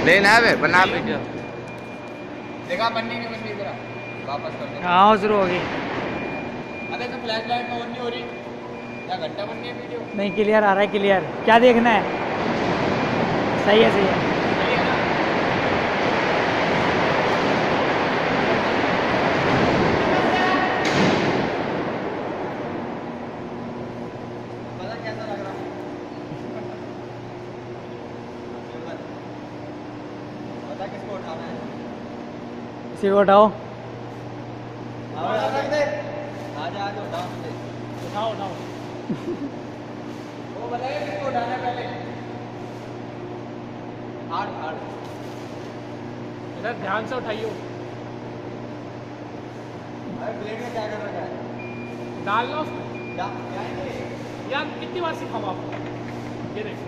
लेना है बना वीडियो। देखा बननी नहीं बननी तेरा वापस कर दे। हाँ शुरू होगी। अबे तो फ्लैश लाइट ऑन नहीं हो रही या घंटा बननी है वीडियो? नहीं क्लियर आ रहा है क्लियर। क्या देखना है? सही है सही है। पता कैसा लग रहा है? पता किसको उठाना है? इसी को उठाओ। आजा आजा उठाओ मुझे। उठाओ उठाओ। वो बताइए किसको उठाना है पहले। हार्ड हार्ड इधर ध्यान से उठाइयो। अरे ब्लेड में क्या कर रखा है? डाल लो उसमें। क्या है यार कितनी बार सिखाऊं आपको? ये देखो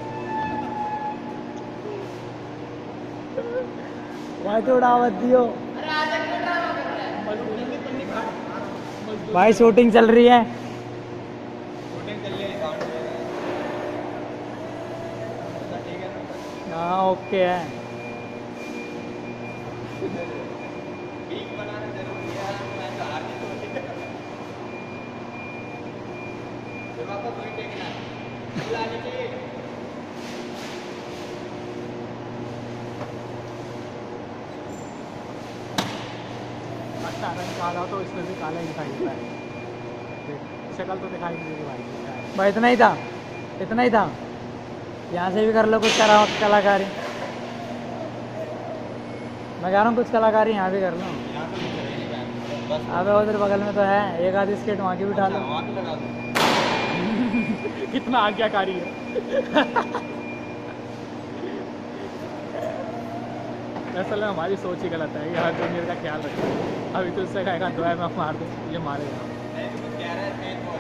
भाई तो उड़ावत दियो। अरे आज तक क्यों ड्रामा कर रहा है? मजबूरी तो नहीं खा। भाई शूटिंग चल रही है। शूटिंग चल रही है अकाउंट में। ठीक है ना? हाँ ओके है। वीक बनाना जरूरी है। मैं तो हार नहीं छोड़ती। जब आपको कोई टेकना है लाने चाहिए। अच्छा रंग काला तो इसमें भी काला ही दिखाई देता है। शक्ल तो दिखाई नहीं देती भाई। भाई इतना ही था इतना ही था। यहाँ से भी कर लो कुछ कलाकारी। मैं कह रहा हूँ कुछ कलाकारी यहाँ भी कर लो। यहाँ तो नहीं करेंगे बस। अबे उधर बगल में तो है एक आधी स्केट वहाँ की भी उठा लो। वहाँ भी लगा दो। कितना आज्ञाकारी है। असल में हमारी सोच ही गलत है कि हर जूनियर का ख्याल रखें। अभी तो उससे कहेगा दो है मैं मार दूँ ये मारेगा। नहीं तो कुछ कह रहा है तेज बोल।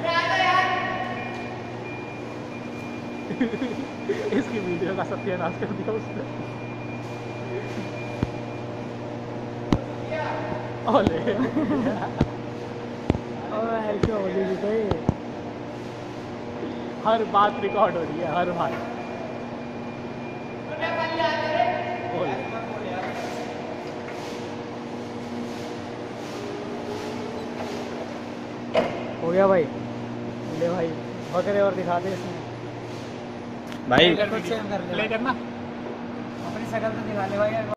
इसकी वीडियो का सत्यानाश कर दिया उसने। ओले ऐसे हो गई तो हर बात रिकॉर्ड हो रही है हर बात। ओले हो गया भाई। ले भाई बकरे और दिखा दे इसमें भाई कुछ चेंज कर ले। प्ले करना। अपनी शक्ल तो दिखा ले भाई।